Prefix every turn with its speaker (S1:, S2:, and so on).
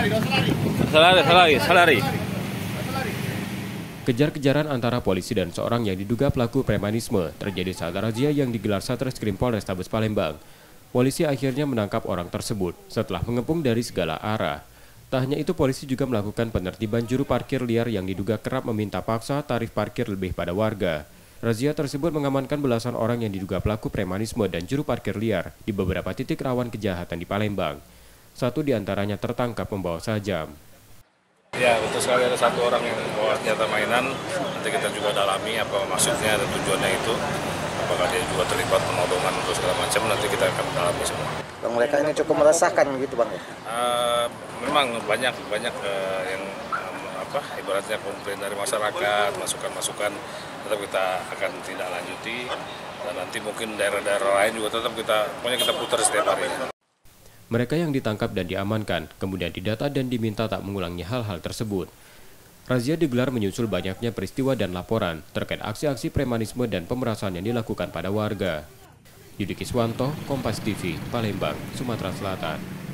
S1: Salari.
S2: Kejar-kejaran antara polisi dan seorang yang diduga pelaku premanisme terjadi saat razia yang digelar Satreskrim Polrestabes Palembang. Polisi akhirnya menangkap orang tersebut setelah mengepung dari segala arah. Tak hanya itu, polisi juga melakukan penertiban juru parkir liar yang diduga kerap meminta paksa tarif parkir lebih pada warga. Razia tersebut mengamankan belasan orang yang diduga pelaku premanisme dan juru parkir liar di beberapa titik rawan kejahatan di Palembang. Satu di antaranya tertangkap membawa sajam.
S3: Ya, betul sekali, ada satu orang yang membawa senjata mainan. Nanti kita juga dalami apa maksudnya dan tujuannya itu. Apakah dia juga terlibat penodongan atau segala macam, nanti kita akan dalami semua.
S4: Bang, mereka ini cukup meresahkan gitu, Bang ya?
S3: Memang banyak yang ibaratnya komplain dari masyarakat, masukan-masukan, tetap kita akan tindak lanjuti. Dan nanti mungkin daerah-daerah lain juga tetap pokoknya kita putar setiap hari.
S2: Mereka yang ditangkap dan diamankan, kemudian didata dan diminta tak mengulangi hal-hal tersebut. Razia digelar menyusul banyaknya peristiwa dan laporan terkait aksi-aksi premanisme dan pemerasan yang dilakukan pada warga. Yudi Kiswanto, Kompas TV, Palembang, Sumatera Selatan.